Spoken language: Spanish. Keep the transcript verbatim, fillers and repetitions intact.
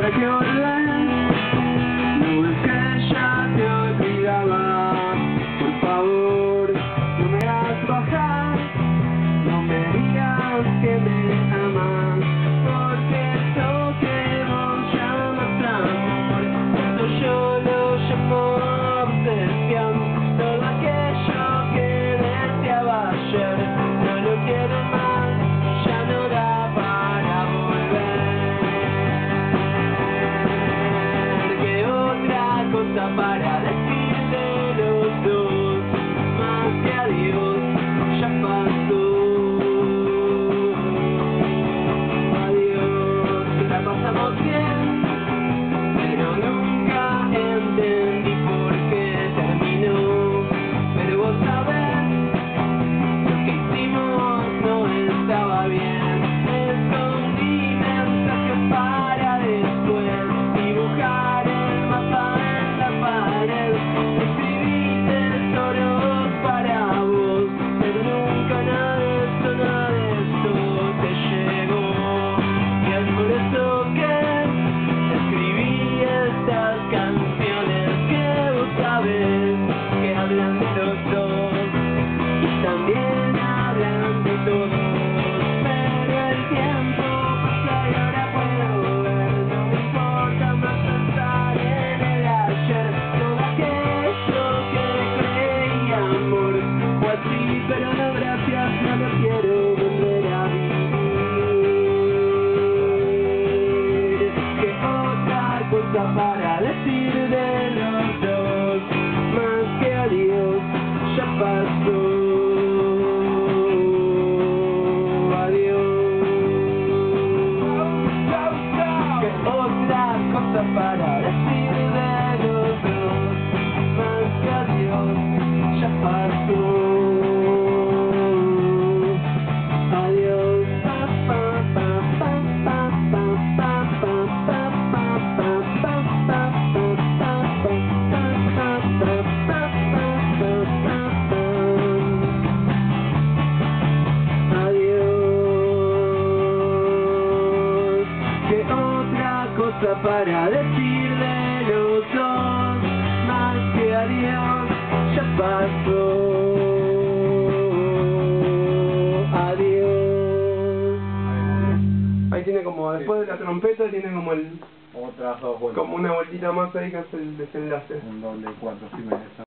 recordar. No es que ya te olvidaba. Por favor, no me hagas bajar. No me digas que me amas, porque esto que vos llamas amor, esto yo lo llamo obsesión. Todo aquello que deseaba ayer no lo quiero más, ya no da para volver. ¿Qué otra cosa para decir de los dos? Más que adiós, ya pasó. Pasamos bien, pero nunca entendí por qué terminó. Pero vos sabés, lo que hicimos no estaba bien. Escondí mensajes para después dibujar el mapa en la pared. Escribí tesoros para vos, pero nunca nada de esto, nada de esto te llegó. Y es por eso que hablan de los dos y también hablan de todos, pero el tiempo pasa y ahora puedo ver. No me importa más pensar en el ayer, todo aquello que creí amor fue así, pero no gracias, no lo quiero volver a vivir. ¿Qué otra cosa para decir de los dos? Más que adiós, ya pasó. Adiós. ¿Qué otra cosa para decir de los dos? Más que adiós, ya pasó. Adiós. Para decir de los dos, más que adiós, ya pasó. Adiós. Ahí tiene como, después de la trompeta tiene como el, otras dos vueltas, como una vueltita más ahí que hace el desenlace. un doble cuatro, si me